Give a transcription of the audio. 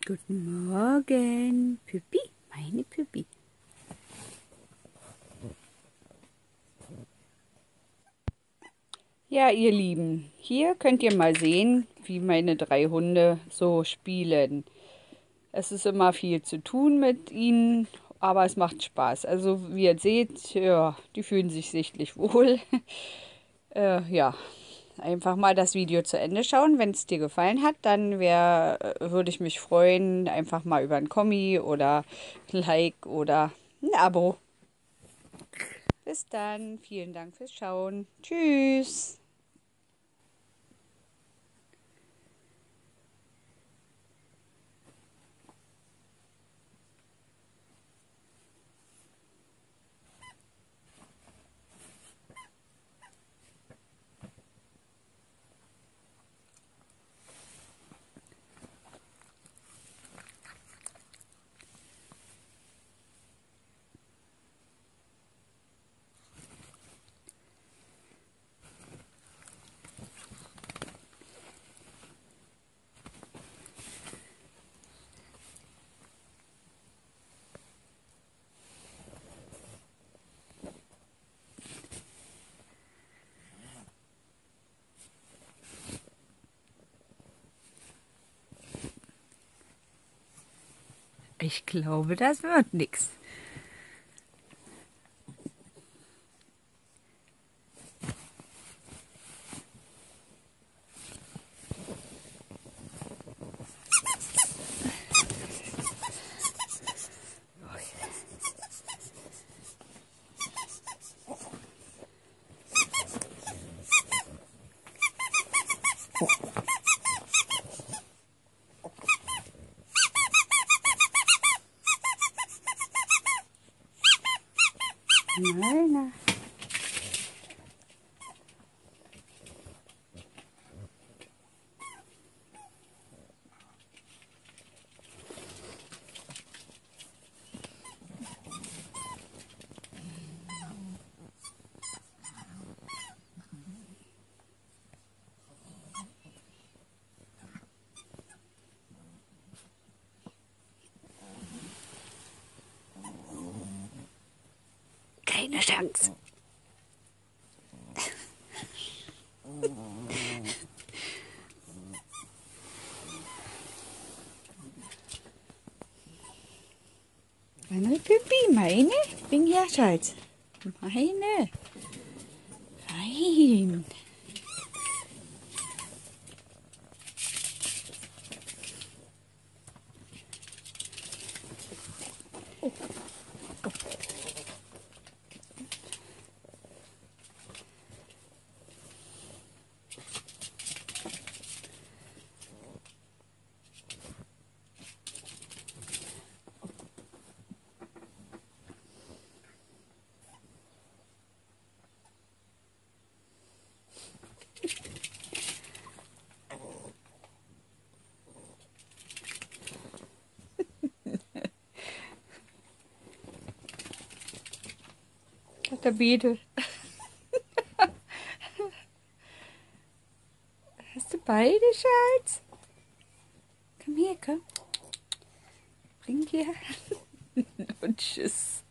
Guten Morgen, Püppi, meine Püppi. Ja, ihr Lieben, hier könnt ihr mal sehen, wie meine 3 Hunde so spielen. Es ist immer viel zu tun mit ihnen, aber es macht Spaß. Also wie ihr seht, ja, die fühlen sich sichtlich wohl. Ja, einfach mal das Video zu Ende schauen. Wenn es dir gefallen hat, dann würde ich mich freuen, einfach mal über ein Kommi oder ein Like oder ein Abo. Bis dann, vielen Dank fürs Schauen. Tschüss. Ich glaube, das wird nix. Nein. Keine Chance. Meine Püppi, meine? Bin ja Schatz. Meine. Fein. Der Beete. Hast du beide, Schatz? Komm her, komm. Bring her. Und tschüss.